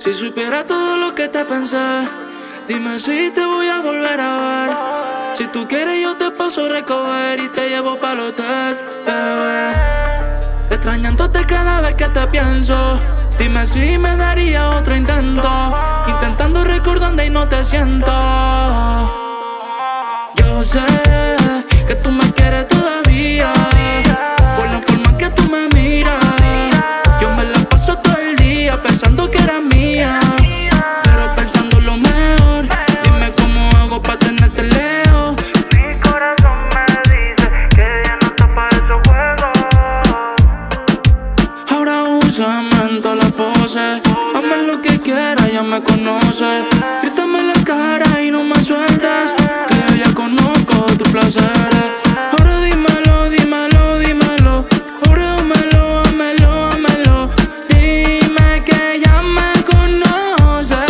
Si supiera todo lo que te pensé, dime si te voy a volver a ver. Si tú quieres yo te paso a recoger y te llevo pa'l hotel, bebé. Extrañándote cada vez que te pienso. Dime si me daría otro intento. Intentando recordar y no te siento. Yo sé que tú me quieres todavía, por la forma que tú me miras. Yo me la paso todo el día pensando que eras mía, pero pensando lo mejor. Dime cómo hago pa' tenerte lejos. Mi corazón me dice que ya no está pa' esos juegos. Ahora úsame en todas las poses. Hazme lo que quieras, ya me conoces. Grítame en la cara y no me sueltes, que yo ya conozco tus placeres. Ahora dímelo, dímelo, dímelo. Ahora hámelo, hámelo, hámelo. Dime que ya me conoces.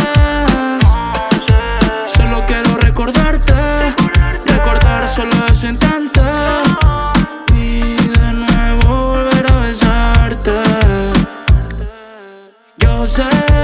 Solo quiero recordarte, recordar solo ese instante y de nuevo volver a besarte. Yo sé